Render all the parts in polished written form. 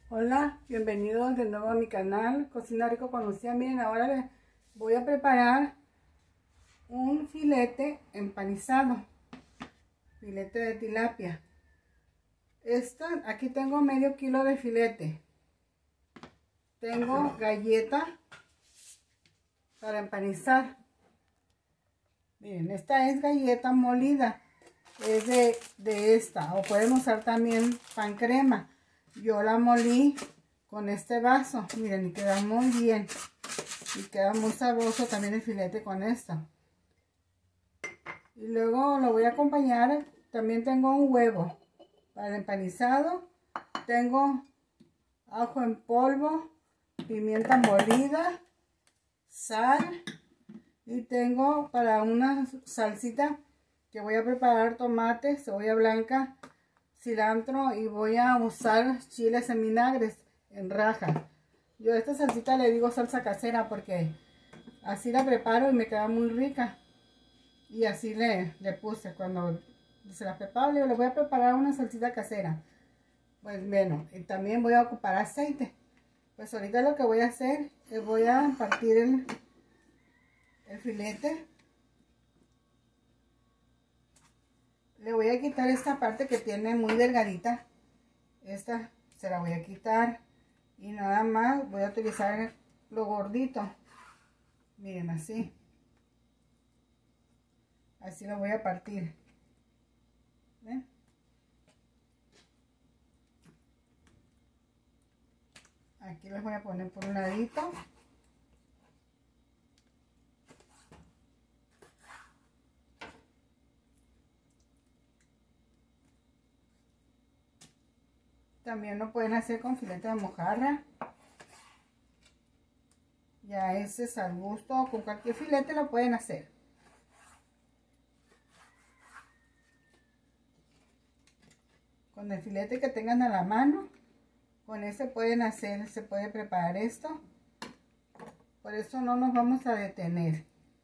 Hola, bienvenidos de nuevo a mi canal Cocina Rico con Lucía. Miren, ahora les voy a preparar un filete empanizado, filete de tilapia. Aquí tengo medio kilo de filete. Tengo galleta para empanizar. Miren, esta es galleta molida, es de esta, o pueden usar también pan crema. Yo la molí con este vaso, miren, y queda muy bien. Y queda muy sabroso también el filete con esto. Y luego lo voy a acompañar, también tengo un huevo para el empanizado. Tengo ajo en polvo, pimienta molida, sal. Y tengo para una salsita que voy a preparar tomate, cebolla blanca, cilantro y voy a usar chiles en vinagres en rajas. Yo a esta salsita le digo salsa casera porque así la preparo y me queda muy rica. Y así le puse cuando se la preparo, le voy a preparar una salsita casera. Pues bueno, y también voy a ocupar aceite. Pues ahorita lo que voy a hacer es voy a partir el filete. Le voy a quitar esta parte que tiene muy delgadita. Esta se la voy a quitar. Y nada más voy a utilizar lo gordito. Miren, así. Así lo voy a partir. ¿Ven? Aquí les voy a poner por un ladito. También lo pueden hacer con filete de mojarra. Ya ese es al gusto. Con cualquier filete lo pueden hacer. Con el filete que tengan a la mano, con ese pueden hacer, se puede preparar esto. Por eso no nos vamos a detener.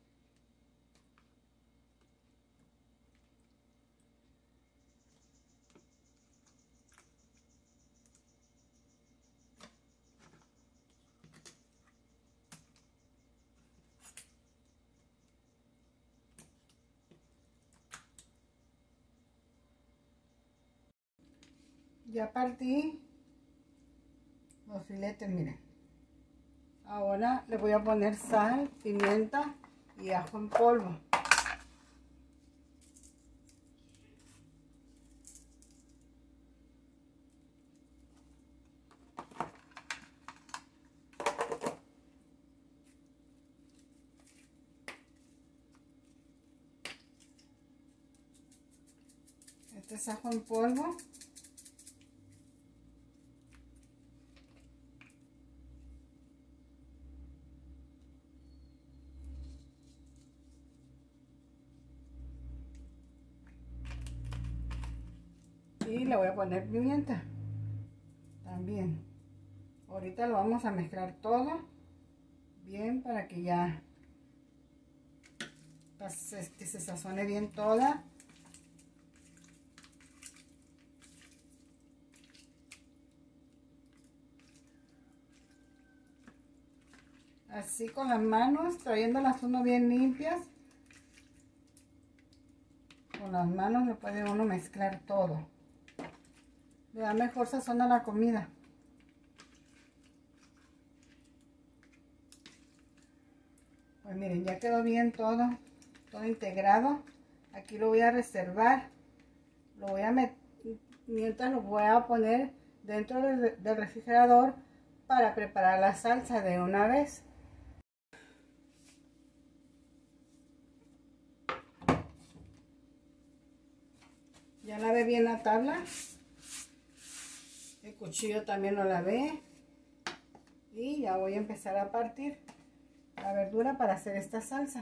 Ya partí los filetes, miren. Ahora le voy a poner sal, pimienta y ajo en polvo. Este es ajo en polvo. Y le voy a poner pimienta también. Ahorita lo vamos a mezclar todo bien para que ya que se sazone bien toda. Así con las manos, trayéndolas uno bien limpias. Con las manos le puede uno mezclar todo. Le da mejor sazón a la comida. Pues miren, ya quedó bien todo integrado. Aquí lo voy a reservar. Lo voy a meter, mientras lo voy a poner dentro del refrigerador para preparar la salsa de una vez. Ya lavé bien la tabla. El cuchillo también lo lavé. Y ya voy a empezar a partir la verdura para hacer esta salsa.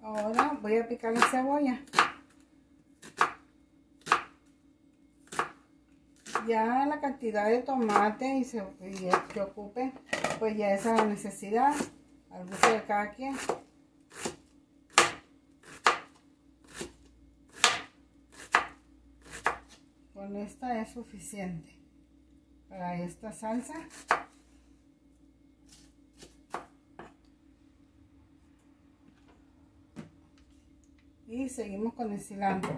Ahora voy a picar la cebolla. Ya la cantidad de tomate y que ocupen, pues ya esa es la necesidad, al gusto de cada quien. Con esta es suficiente para esta salsa. Y seguimos con el cilantro.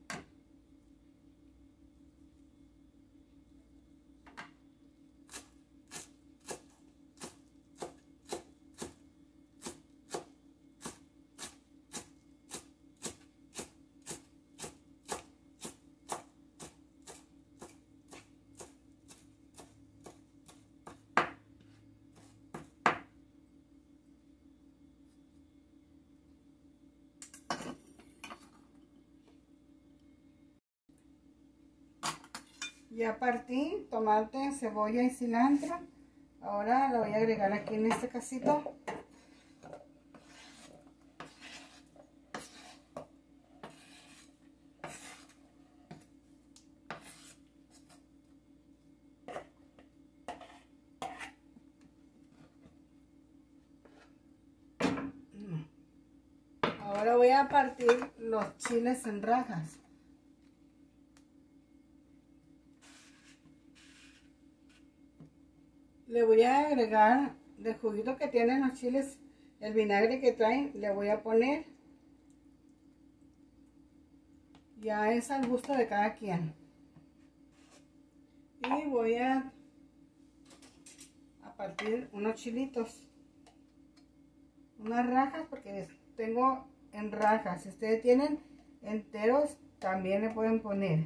Ya partí tomate, cebolla y cilantro. Ahora lo voy a agregar aquí en este casito. Ahora voy a partir los chiles en rajas. Le voy a agregar del juguito que tienen los chiles, el vinagre que traen, le voy a poner. Ya es al gusto de cada quien. Y voy a partir unos chilitos, unas rajas, porque tengo en rajas. Si ustedes tienen enteros, también le pueden poner.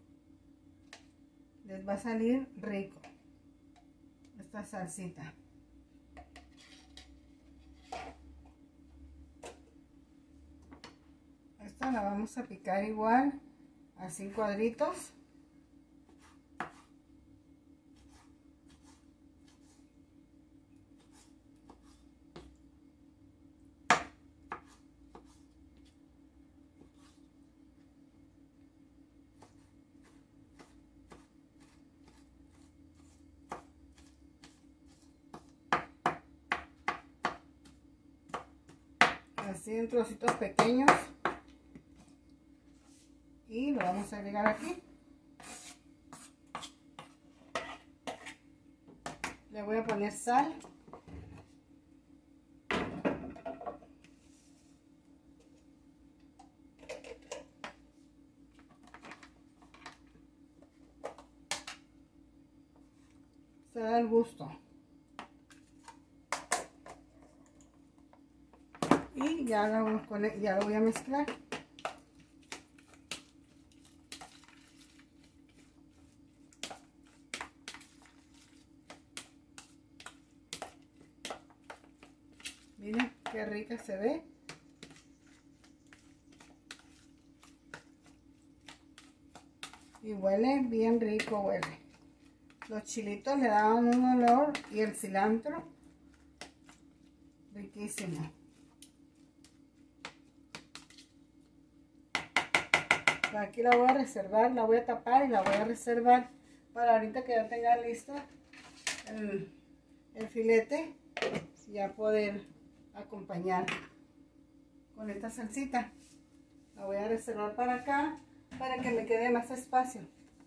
Les va a salir rico esta salsita. Esta la vamos a picar igual, así en cuadritos. Así en trocitos pequeños. Y lo vamos a agregar aquí. Le voy a poner sal. Sal al gusto. Y ya lo voy a mezclar. Miren qué rica se ve. Y huele bien rico, huele. Los chilitos le dan un olor y el cilantro riquísimo. Aquí la voy a reservar, la voy a tapar y la voy a reservar para ahorita que ya tenga listo el filete, ya poder acompañar con esta salsita. La voy a reservar para acá para que me quede más espacio.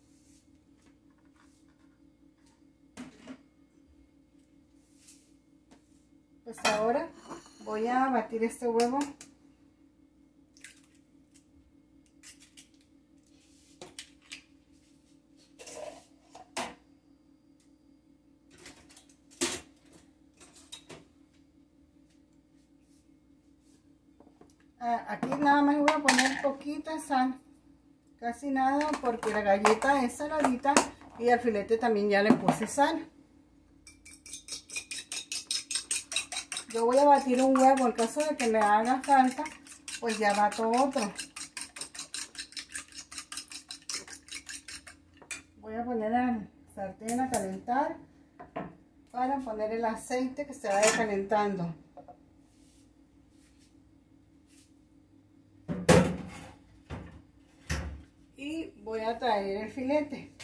Pues ahora voy a batir este huevo. Aquí nada más voy a poner poquita sal, casi nada, porque la galleta es saladita y al filete también ya le puse sal. Yo voy a batir un huevo, en caso de que me haga falta, pues ya bato otro. Voy a poner al sartén a calentar para poner el aceite que se vaya calentando. voy a traer el filete.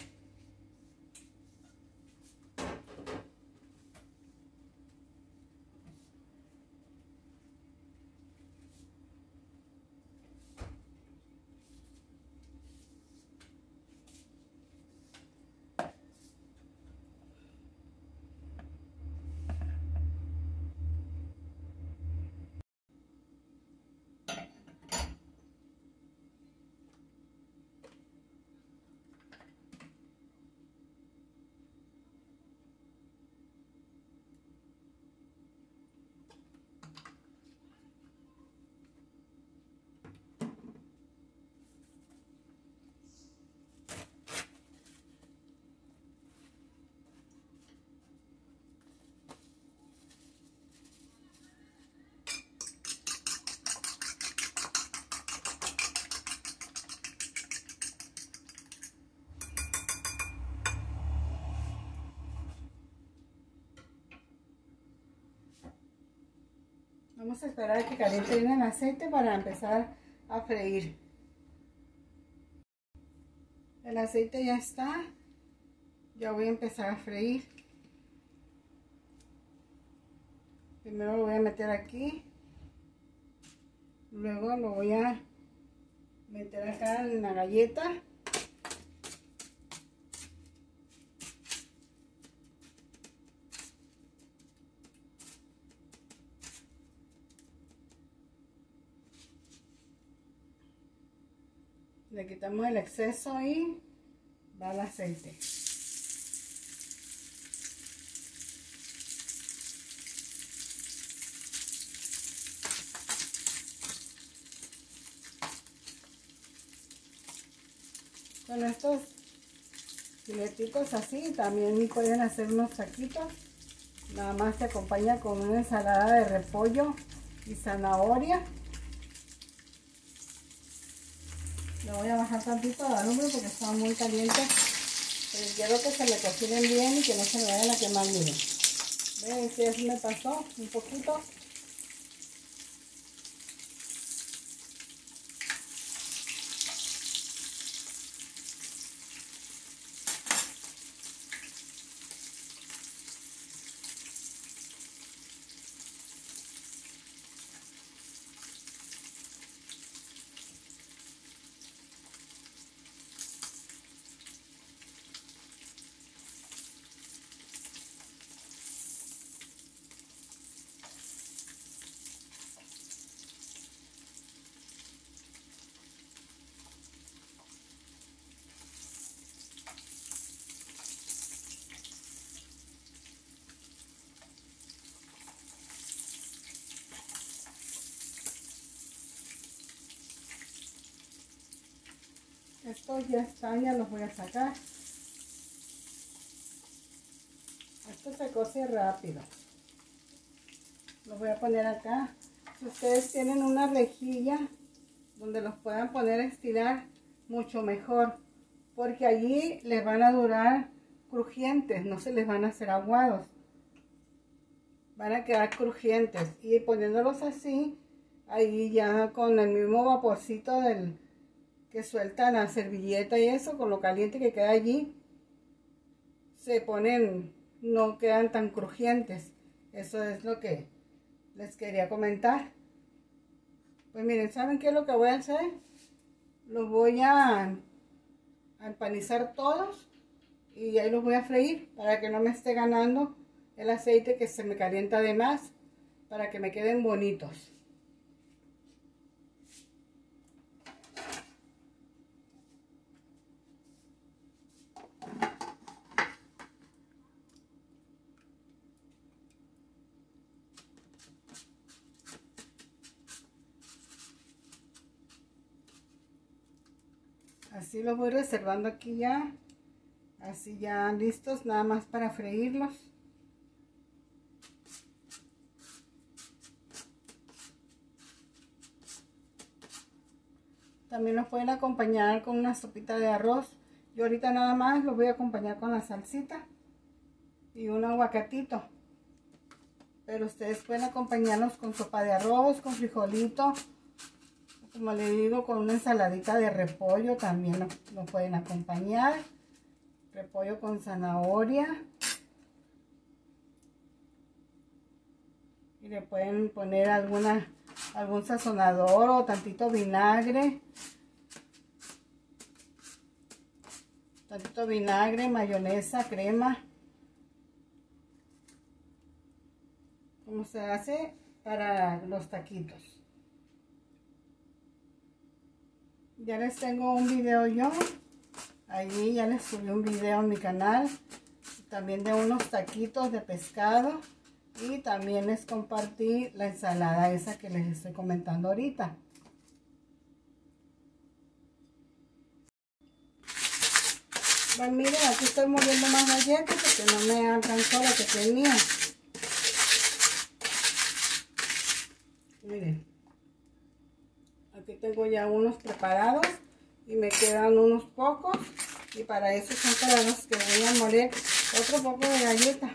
Vamos a esperar a que caliente bien el aceite para empezar a freír. El aceite ya está. Ya voy a empezar a freír. Primero lo voy a meter aquí. Luego lo voy a meter acá en la galleta. Le quitamos el exceso y va el aceite. Con estos filetitos así también pueden hacer unos taquitos. Nada más se acompaña con una ensalada de repollo y zanahoria. Le voy a bajar tantito a la lumbre porque está muy caliente. Pero quiero que se le cocinen bien y que no se me vayan a quemar. Miren. Ven, si así me pasó un poquito. Estos ya están, ya los voy a sacar. Esto se cose rápido. Los voy a poner acá. Si ustedes tienen una rejilla donde los puedan poner a estirar, mucho mejor. Porque allí les van a durar crujientes, no se les van a hacer aguados. Van a quedar crujientes. Y poniéndolos así, ahí ya con el mismo vaporcito del que suelta la servilleta y eso, con lo caliente que queda allí, se ponen, no quedan tan crujientes. Eso es lo que les quería comentar. Pues miren, ¿saben qué es lo que voy a hacer? Los voy a empanizar todos y ahí los voy a freír para que no me esté ganando el aceite que se me calienta de más, para que me queden bonitos. Así los voy reservando aquí ya, así ya listos, nada más para freírlos. También los pueden acompañar con una sopita de arroz. Yo ahorita nada más los voy a acompañar con la salsita y un aguacatito. Pero ustedes pueden acompañarlos con sopa de arroz, con frijolito, Como le digo, con una ensaladita de repollo también lo pueden acompañar. Repollo con zanahoria. Y le pueden poner algún sazonador o tantito vinagre. Tantito vinagre, mayonesa, crema. Como se hace para los taquitos. Ya les tengo un video yo. Allí ya les subí un video en mi canal. También de unos taquitos de pescado. Y también les compartí la ensalada esa que les estoy comentando ahorita. Bueno, miren, aquí estoy moviendo más galletas porque no me alcanzó la que tenía. Miren, aquí tengo ya unos preparados y me quedan unos pocos. Y para eso son para los que voy a moler otro poco de galleta.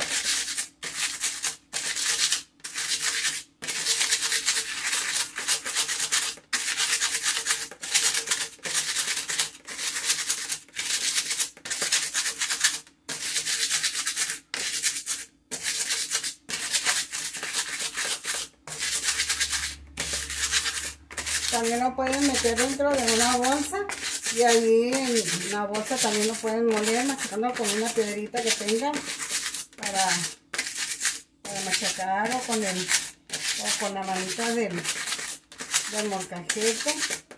También lo pueden meter dentro de una bolsa y ahí en la bolsa también lo pueden moler machacando con una piedrita que tengan para machacar o con la manita del molcajete.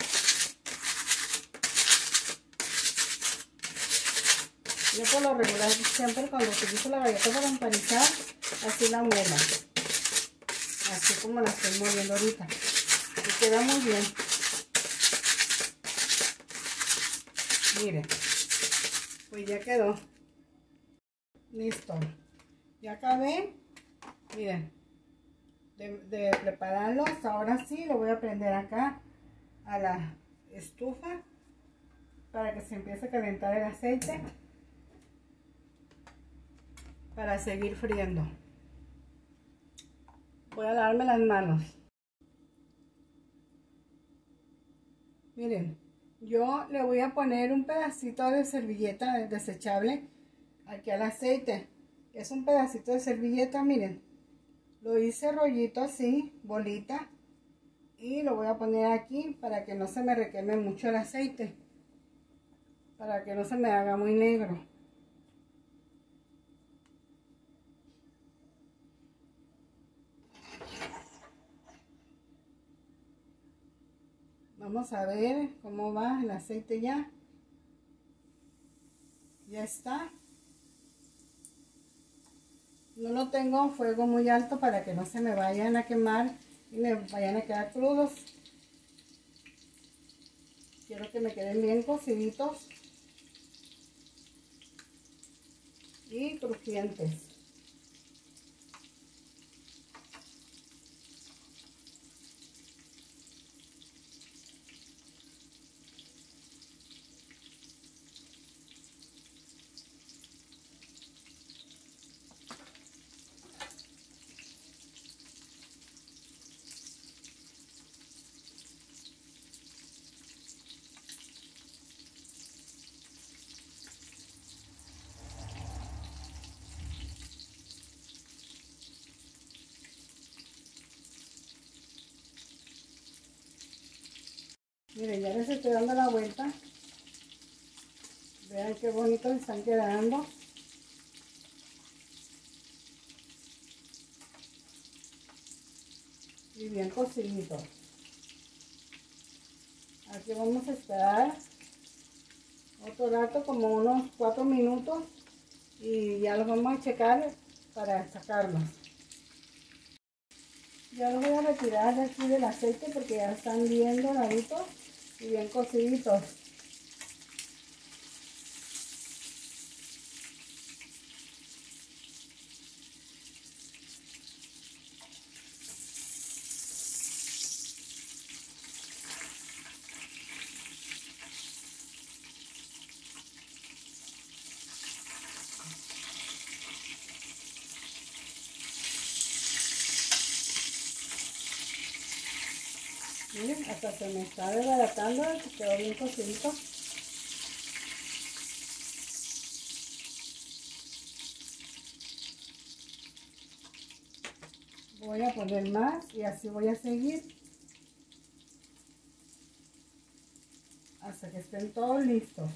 Yo por lo regular siempre cuando utilizo la galleta para empanizar, así la muelo, así como la estoy moviendo ahorita. Y queda muy bien. Miren, pues ya quedó. Listo. Ya acabé. Miren, de prepararlos. Ahora sí lo voy a prender acá a la estufa para que se empiece a calentar el aceite para seguir friendo. Voy a lavarme las manos. Miren, yo le voy a poner un pedacito de servilleta desechable aquí al aceite. Es un pedacito de servilleta, miren. Lo hice rollito así, bolita. Y lo voy a poner aquí para que no se me requeme mucho el aceite. Para que no se me haga muy negro. Vamos a ver cómo va el aceite ya. Ya está. No lo tengo a fuego muy alto para que no se me vayan a quemar y me vayan a quedar crudos. Quiero que me queden bien cociditos y crujientes. Miren, ya les estoy dando la vuelta. Vean qué bonitos están quedando. Y bien cociditos. Aquí vamos a esperar otro rato, como unos 4 minutos. Y ya los vamos a checar para sacarlos. Ya los voy a retirar de aquí del aceite porque ya están bien doraditos y bien cociditos. Miren, hasta se me está desbaratando, quedó bien cocidito. Voy a poner más y así voy a seguir hasta que estén todos listos.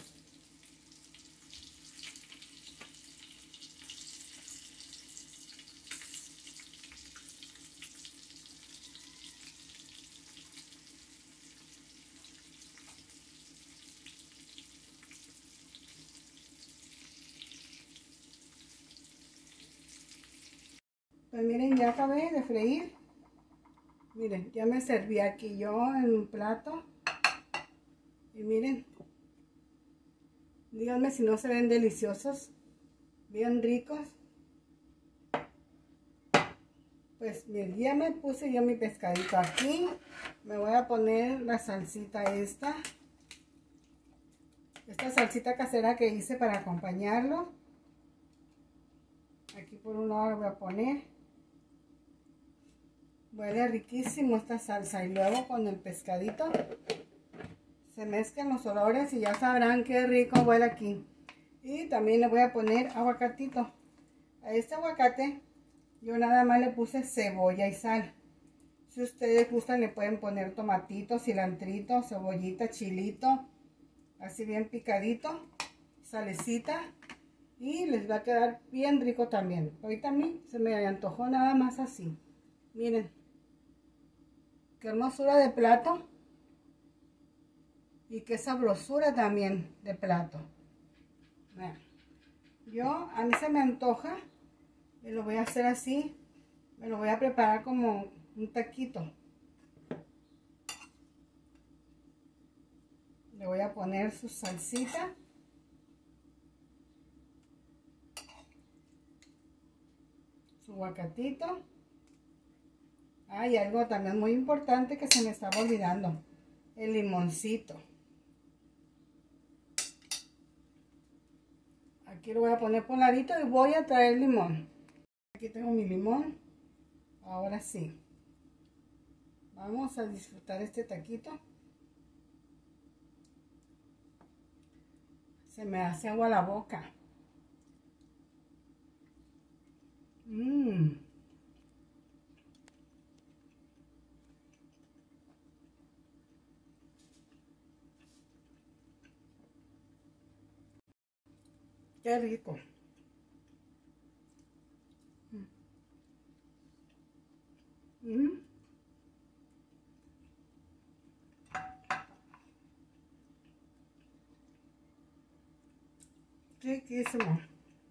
Pues miren, ya acabé de freír. Miren, ya me serví aquí yo en un plato. Y miren, díganme si no se ven deliciosos, bien ricos. Pues miren, ya me puse yo mi pescadito aquí. Me voy a poner la salsita esta. Esta salsita casera que hice para acompañarlo. Aquí por un lado lo voy a poner. Huele riquísimo esta salsa. Y luego con el pescadito se mezclan los olores y ya sabrán qué rico huele aquí. Y también le voy a poner aguacatito. A este aguacate yo nada más le puse cebolla y sal. Si ustedes gustan le pueden poner tomatito, cilantrito, cebollita, chilito. Así bien picadito. Salecita. Y les va a quedar bien rico también. Ahorita a mí se me antojó nada más así. Miren. Qué hermosura de plato. Y qué sabrosura también de plato. Bueno, a mí se me antoja. Y lo voy a hacer así. Me lo voy a preparar como un taquito. Le voy a poner su salsita. Su aguacatito. Hay algo también muy importante que se me estaba olvidando. El limoncito. Aquí lo voy a poner por un ladito y voy a traer limón. Aquí tengo mi limón. Ahora sí. Vamos a disfrutar este taquito. Se me hace agua la boca. Qué rico. Riquísimo.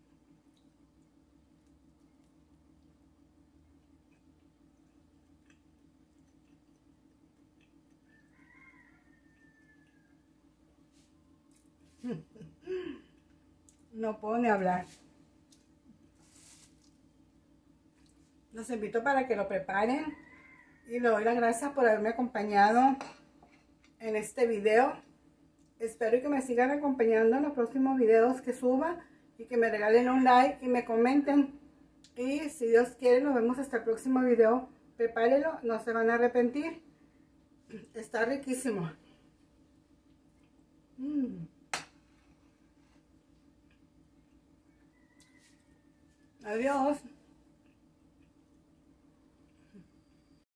No puedo ni hablar. Los invito para que lo preparen y le doy las gracias por haberme acompañado en este video. Espero que me sigan acompañando en los próximos videos que suba y que me regalen un like y me comenten. Y si Dios quiere, nos vemos hasta el próximo video. Prepárenlo, no se van a arrepentir. Está riquísimo. Adiós.